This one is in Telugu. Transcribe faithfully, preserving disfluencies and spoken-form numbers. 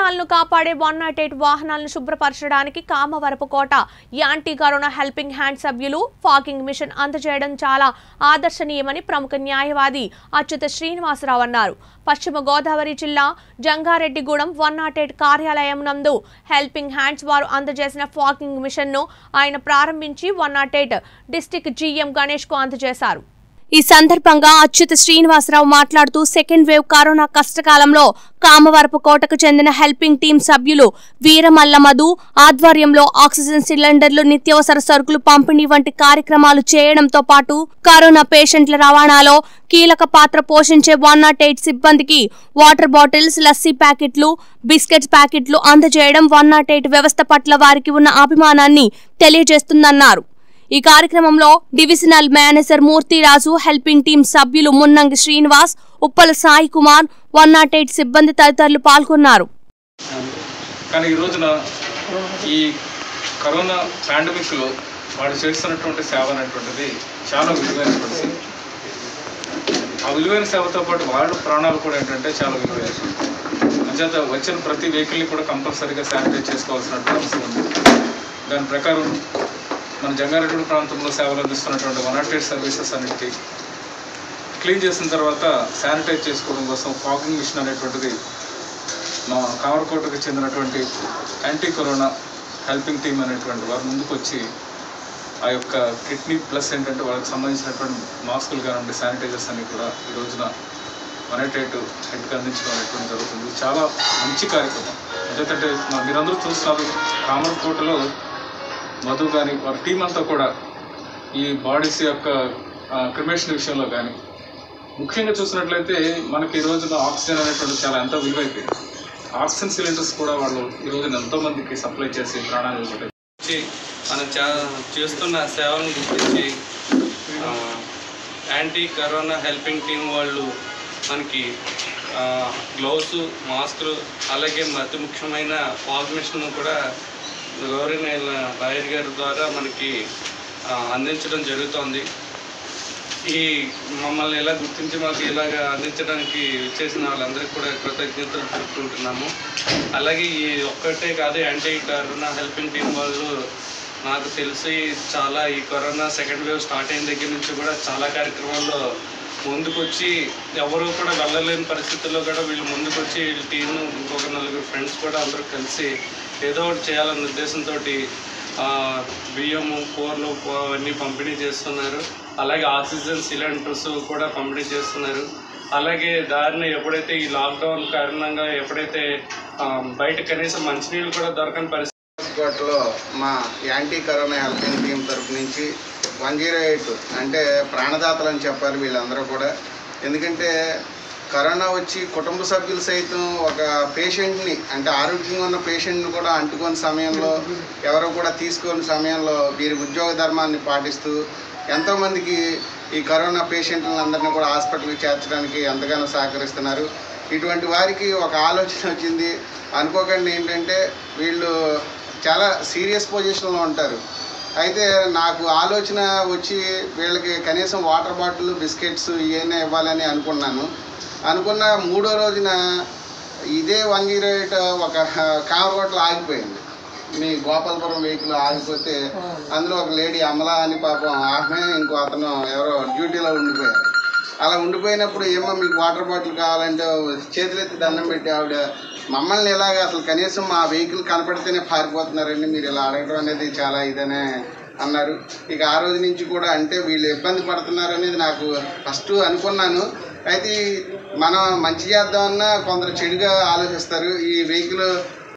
ప్రాణాలను కాపాడే వన్ నాట్ ఎయిట్ వాహనాలను శుభ్రపరచడానికి Kamavarapukota anti corona helping hand సభ్యులు ఫాగింగ్ మిషన్ అందజేయడం చాలా ఆదర్శనీయమని ప్రముఖ న్యాయవాది అచ్యుత శ్రీనివాసరావు అన్నారు. పశ్చిమ గోదావరి జిల్లా జంగారెడ్డిగూడెం వన్ నాట్ ఎయిట్ కార్యాలయం నందు హెల్పింగ్ హ్యాండ్స్ వారు అందజేసిన ఫాగింగ్ మిషన్ ను ఆయన ప్రారంభించి one not eight district GM Ganesh కు అందజేశారు. ఈ సందర్భంగా అచ్యుత శ్రీనివాసరావు మాట్లాడుతూ సెకండ్ వేవ్ కరోనా కష్టకాలంలో కామవరపుకోటకు చెందిన హెల్పింగ్ టీం సభ్యులు వీరమల్ల మధు ఆధ్వర్యంలో ఆక్సిజన్ సిలిండర్లు, నిత్యావసర సరుకులు పంపిణీ వంటి కార్యక్రమాలు చేయడంతో పాటు కరోనా పేషెంట్ల రవాణాలో కీలక పాత్ర పోషించే వన్ నాట్ ఎయిట్ సిబ్బందికి వాటర్ బాటిల్స్, లస్సీ ప్యాకెట్లు, బిస్కెట్స్ ప్యాకెట్లు అందజేయడం వన్ నాట్ ఎయిట్ వ్యవస్థ పట్ల వారికి ఉన్న అభిమానాన్ని తెలియజేస్తుందన్నారు. ఈ కార్యక్రమంలో divisional manager Murthyraju, helping team సభ్యులు Munnangi Srinivas, Uppala Sai Kumar, one not eight సిబ్బంది తదితరులు పాల్గొన్నారు. కానీ ఈ రోజున ఈ కరోనా పాండమిక్లో వాళ్ళు చేస్తున్నటువంటి సేవ అనేటువంటిది చాలా విలువైనటువంటిది. ఆ విలువైన సేవతో పాటు వాళ్ళ ప్రాణాలు కూడా ఏంటంటే చాలా విలువైనటువంటి. అంచేత వచ్చిన ప్రతి వెహికల్ని కూడా కంపల్సరీగా శానిటైజ్ చేసుకోవాల్సినటువంటి అవసరం ఉంది. దాని ప్రకారం మన జంగారెడ్డి ప్రాంతంలో సేవలు అందిస్తున్నటువంటి వన్ నాట్ ఎయిట్ సర్వీసెస్ అన్నిటికీ క్లీన్ చేసిన తర్వాత శానిటైజ్ చేసుకోవడం కోసం ఫాగింగ్ మిషన్ అనేటువంటిది మా కామరకోటకు చెందినటువంటి యాంటీ కరోనా హెల్పింగ్ టీం అనేటువంటి వారు ముందుకు వచ్చి ఆ యొక్క కిడ్నీ ప్లస్ ఏంటంటే వాళ్ళకి సంబంధించినటువంటి మాస్కులు కానివ్వండి, శానిటైజర్స్ అన్ని కూడా ఈ రోజున వన్ నాట్ ఎయిట్ హెడ్కి అందించడం అనేటువంటి జరుగుతుంది. చాలా మంచి కార్యక్రమం. ఎందుకంటే మీరందరూ చూస్తున్నారు, కామరకోటలో మధు కానీ వారి టీం అంతా కూడా ఈ బాడీస్ యొక్క క్రిమేషన్ విషయంలో కానీ ముఖ్యంగా చూసినట్లయితే మనకి ఈ రోజున ఆక్సిజన్ అనేటువంటి చాలా ఎంతో విలువైపోయింది. ఆక్సిజన్ సిలిండర్స్ కూడా వాళ్ళు ఈ రోజున ఎంతోమందికి సప్లై చేసి ప్రాణాలు నిలబెట్టి మనం చేస్తున్న సేవలను గుర్తించి యాంటీ కరోనా హెల్పింగ్ టీం వాళ్ళు మనకి గ్లౌస్, మాస్కులు, అలాగే అతి ముఖ్యమైన ఫాగ్ మిషన్ కూడా గౌరవనీయుల లాయర్ గారి ద్వారా మనకి అందించడం జరుగుతోంది. ఈ మమ్మల్ని ఇలా గుర్తించి మాకు ఇలాగ అందించడానికి చేసిన వాళ్ళందరికీ కూడా కృతజ్ఞతలు తెలుపుకుంటున్నాము. అలాగే ఈ ఒక్కటే కాదు, యాంటీ కరోనా హెల్పింగ్ టీం వాళ్ళు నాకు తెలిసి చాలా ఈ కరోనా సెకండ్ వేవ్ స్టార్ట్ అయిన దగ్గర నుంచి కూడా చాలా కార్యక్రమాల్లో ముందుకొచ్చి ఎవరు కూడా వెళ్ళలేని పరిస్థితుల్లో కూడా వీళ్ళు ముందుకొచ్చి వీళ్ళ టీము ఇంకొక నలుగురు ఫ్రెండ్స్ కూడా అందరూ కలిసి ఏదో ఒకటి చేయాలన్న ఉద్దేశంతో బియ్యము, కూరలు అవన్నీ పంపిణీ చేస్తున్నారు. అలాగే ఆక్సిజన్ సిలిండర్స్ కూడా పంపిణీ చేస్తున్నారు. అలాగే దారిని ఎప్పుడైతే ఈ లాక్డౌన్ కారణంగా ఎప్పుడైతే బయట కనీసం మంచినీళ్ళు కూడా దొరకని పరిస్థితి కోటలో మా యాంటీ కరోనా హెల్పింగ్ టీం తరఫు నుంచి వన్ జీరో ఎయిట్ అంటే ప్రాణదాతలు అని చెప్పాలి వీళ్ళందరూ కూడా. ఎందుకంటే కరోనా వచ్చి కుటుంబ సభ్యులు సైతం ఒక పేషెంట్ని అంటే ఆరోగ్యంగా ఉన్న పేషెంట్ని కూడా అంటుకునే సమయంలో, ఎవరో కూడా తీసుకునే సమయంలో వీరి ఉద్యోగ ధర్మాన్ని పాటిస్తూ ఎంతోమందికి ఈ కరోనా పేషెంట్లందరినీ కూడా హాస్పిటల్కి చేర్చడానికి ఎంతగానో సహకరిస్తున్నారు. ఇటువంటి వారికి ఒక ఆలోచన వచ్చింది. అనుకోకుండా ఏంటంటే వీళ్ళు చాలా సీరియస్ పొజిషన్లో ఉంటారు. అయితే నాకు ఆలోచన వచ్చి వీళ్ళకి కనీసం వాటర్ బాటిల్, బిస్కెట్స్ ఇవన్నీ ఇవ్వాలని అనుకున్నాను. అనుకున్న మూడో రోజున ఇదే వన్ జీరో ఎయిట్ ఒక కామరకోటలో ఆగిపోయింది. మీ గోపాలపురం వెహికల్ ఆగిపోతే అందులో ఒక లేడీ అమలా అని పాపం ఆమె, ఇంకో అతను ఎవరో డ్యూటీలో ఉండిపోయారు. అలా ఉండిపోయినప్పుడు ఏమో మీకు వాటర్ బాటిల్ కావాలంటే చేతులెత్తి దండం పెట్టి ఆవిడ మమ్మల్ని ఇలాగ అసలు కనీసం మా వెహికల్ కనపడితేనే పారిపోతున్నారండి, మీరు ఇలా అడగడం అనేది చాలా ఇదనే అన్నారు. ఇక ఆ రోజు నుంచి కూడా అంటే వీళ్ళు ఇబ్బంది పడుతున్నారు అనేది నాకు ఫస్ట్ అనుకున్నాను. అయితే మనం మంచి చేద్దామన్నా కొందరు చెడుగా ఆలోచిస్తారు. ఈ వెహికల్